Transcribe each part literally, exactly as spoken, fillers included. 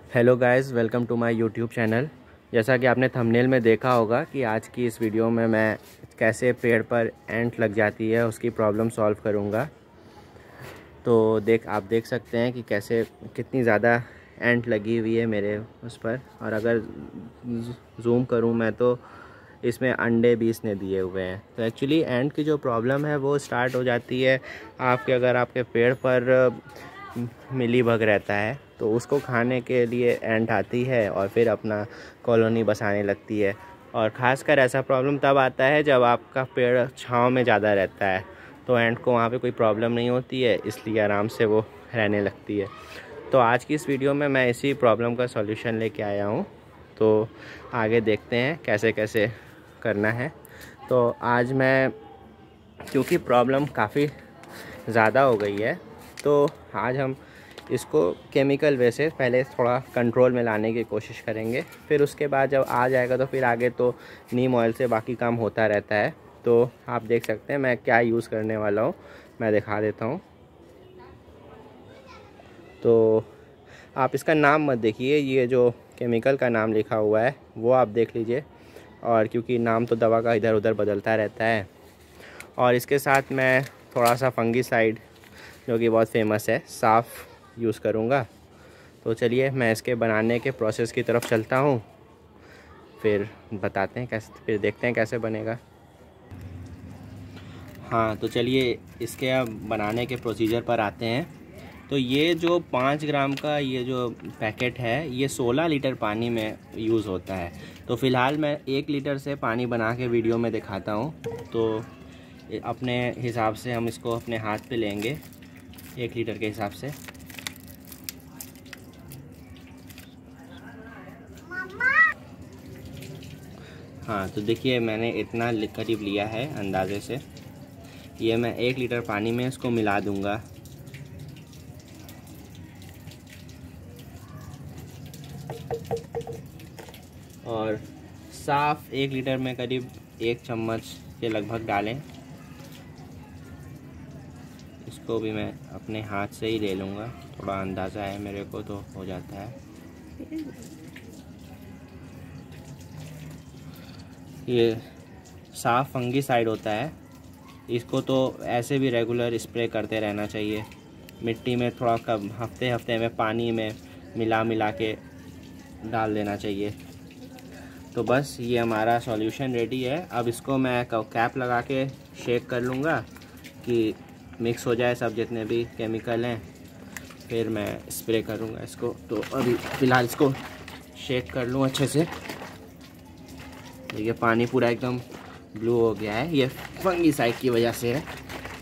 Hello guys, welcome to my YouTube channel. जैसा कि आपने थंबनेल में देखा होगा कि आज की इस वीडियो में मैं कैसे पेड़ पर एंट लग जाती है उसकी प्रॉब्लम सॉल्व करूंगा। तो देख आप देख सकते हैं कि कैसे कितनी ज़्यादा एंट लगी हुई है मेरे उस पर। और अगर जूम करूं मैं तो इसमें अंडे भी इसने दिए हुए हैं। तो एक्चुअली एंट की जो प्रॉब्लम है वो स्टार्ट हो जाती है आपके अगर आपके पेड़ पर मिली बग रहता है तो उसको खाने के लिए एंट आती है और फिर अपना कॉलोनी बसाने लगती है। और ख़ासकर ऐसा प्रॉब्लम तब आता है जब आपका पेड़ छांव में ज़्यादा रहता है, तो एंट को वहाँ पे कोई प्रॉब्लम नहीं होती है, इसलिए आराम से वो रहने लगती है। तो आज की इस वीडियो में मैं इसी प्रॉब्लम का सॉल्यूशन लेके आया हूँ। तो आगे देखते हैं कैसे कैसे करना है। तो आज मैं, क्योंकि प्रॉब्लम काफ़ी ज़्यादा हो गई है, तो आज हम इसको केमिकल वे से पहले थोड़ा कंट्रोल में लाने की कोशिश करेंगे। फिर उसके बाद जब आ जाएगा तो फिर आगे तो नीम ऑयल से बाकी काम होता रहता है। तो आप देख सकते हैं मैं क्या यूज़ करने वाला हूँ, मैं दिखा देता हूँ। तो आप इसका नाम मत देखिए, ये जो केमिकल का नाम लिखा हुआ है वो आप देख लीजिए, और क्योंकि नाम तो दवा का इधर उधर बदलता रहता है। और इसके साथ मैं थोड़ा सा फंगीसाइड जो कि बहुत फेमस है, साफ़ यूज़ करूँगा। तो चलिए मैं इसके बनाने के प्रोसेस की तरफ चलता हूँ, फिर बताते हैं कैसे, फिर देखते हैं कैसे बनेगा। हाँ, तो चलिए इसके अब बनाने के प्रोसीजर पर आते हैं। तो ये जो पाँच ग्राम का ये जो पैकेट है ये सोलह लीटर पानी में यूज़ होता है। तो फ़िलहाल मैं एक लीटर से पानी बना के वीडियो में दिखाता हूँ। तो अपने हिसाब से हम इसको अपने हाथ पे लेंगे एक लीटर के हिसाब से। हाँ, तो देखिए मैंने इतना करीब लिया है अंदाज़े से। ये मैं एक लीटर पानी में इसको मिला दूंगा। और साफ़ एक लीटर में करीब एक चम्मच के लगभग डालें। इसको भी मैं अपने हाथ से ही ले लूँगा, थोड़ा अंदाज़ा है मेरे को तो हो जाता है। ये साफ़ फंगीसाइड होता है, इसको तो ऐसे भी रेगुलर स्प्रे करते रहना चाहिए। मिट्टी में थोड़ा कब हफ्ते हफ्ते में पानी में मिला मिला के डाल देना चाहिए। तो बस ये हमारा सॉल्यूशन रेडी है। अब इसको मैं कैप लगा के शेक कर लूँगा कि मिक्स हो जाए सब जितने भी केमिकल हैं, फिर मैं स्प्रे करूँगा इसको। तो अभी फ़िलहाल इसको शेक कर लूँ अच्छे से। देखिए पानी पूरा एकदम ब्लू हो गया है, ये फंगीसाइड की वजह से है।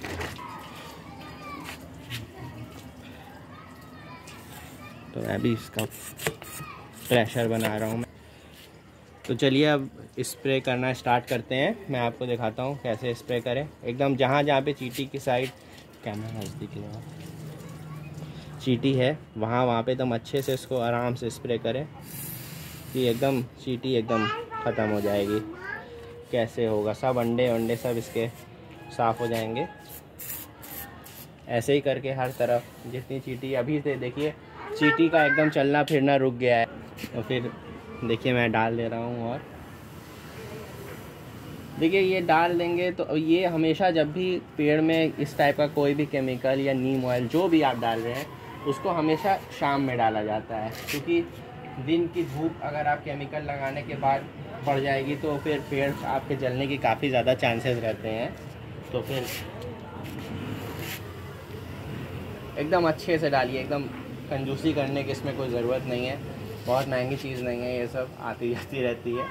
तो मैं भी इसका प्रेशर बना रहा हूँ। तो चलिए अब स्प्रे करना स्टार्ट करते हैं। मैं आपको दिखाता हूँ कैसे स्प्रे करें। एकदम जहाँ जहाँ पे चींटी की साइड, कैमरा नज़दीक लगा, चींटी है वहाँ वहाँ पे एकदम अच्छे से इसको आराम से स्प्रे करें कि एकदम चींटी एकदम ख़त्म हो जाएगी। कैसे होगा, सब अंडे वंडे सब इसके साफ़ हो जाएंगे। ऐसे ही करके हर तरफ जितनी चींटी, अभी से देखिए चींटी का एकदम चलना फिरना रुक गया है। तो फिर देखिए मैं डाल दे रहा हूँ। और देखिए ये डाल देंगे तो ये हमेशा जब भी पेड़ में इस टाइप का कोई भी केमिकल या नीम ऑयल जो भी आप डाल रहे हैं उसको हमेशा शाम में डाला जाता है, क्योंकि दिन की धूप अगर आप केमिकल लगाने के बाद पड़ जाएगी तो फिर पेड़ आपके जलने की काफ़ी ज़्यादा चांसेस रहते हैं। तो फिर एकदम अच्छे से डालिए, एकदम कंजूसी करने की इसमें कोई ज़रूरत नहीं है। बहुत महंगी चीज़ नहीं है, ये सब आती जाती रहती है।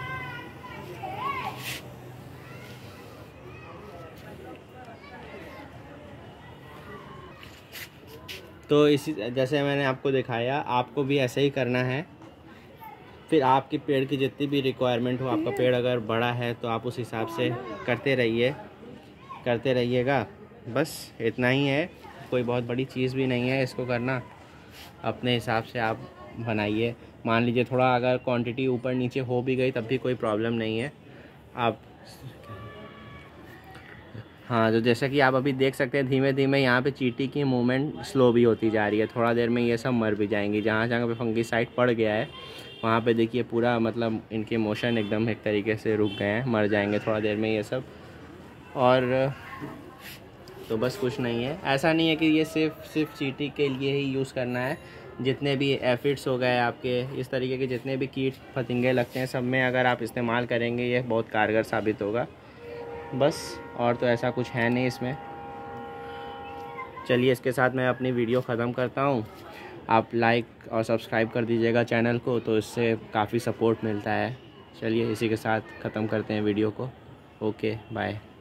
तो इसी जैसे मैंने आपको दिखाया, आपको भी ऐसे ही करना है। फिर आपके पेड़ की जितनी भी रिक्वायरमेंट हो, आपका पेड़ अगर बड़ा है तो आप उस हिसाब से करते रहिए करते रहिएगा। बस इतना ही है, कोई बहुत बड़ी चीज़ भी नहीं है इसको करना। अपने हिसाब से आप बनाइए। मान लीजिए थोड़ा अगर क्वांटिटी ऊपर नीचे हो भी गई तब भी कोई प्रॉब्लम नहीं है। आप हाँ, तो जैसा कि आप अभी देख सकते हैं धीमे धीमे यहाँ पे चींटी की मूवमेंट स्लो भी होती जा रही है। थोड़ा देर में ये सब मर भी जाएंगी। जहाँ जहाँ पे फंगिसाइड पड़ गया है वहाँ पे देखिए पूरा मतलब इनके मोशन एकदम एक तरीके से रुक गए हैं, मर जाएंगे थोड़ा देर में ये सब। और तो बस कुछ नहीं है, ऐसा नहीं है कि ये सिर्फ सिर्फ चींटी के लिए ही यूज़ करना है। जितने भी एफिड्स हो गए आपके, इस तरीके के जितने भी कीट फतिंगे लगते हैं, सब में अगर आप इस्तेमाल करेंगे ये बहुत कारगर साबित होगा। बस और तो ऐसा कुछ है नहीं इसमें। चलिए इसके साथ मैं अपनी वीडियो ख़त्म करता हूँ। आप लाइक और सब्सक्राइब कर दीजिएगा चैनल को, तो इससे काफ़ी सपोर्ट मिलता है। चलिए इसी के साथ ख़त्म करते हैं वीडियो को। Okay bye.